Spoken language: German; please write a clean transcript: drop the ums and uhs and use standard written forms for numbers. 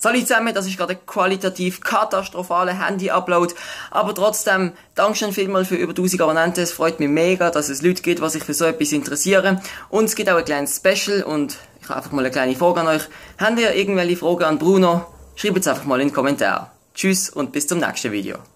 Salut zusammen, das ist gerade ein qualitativ katastrophaler Handy-Upload, aber trotzdem, Dankeschön vielmals für über 1000 Abonnenten, es freut mich mega, dass es Leute gibt, die sich für so etwas interessieren, und es gibt auch ein kleines Special, und ich habe einfach mal eine kleine Frage an euch. Habt ihr irgendwelche Fragen an Bruno? Schreibt es einfach mal in die Kommentare. Tschüss und bis zum nächsten Video.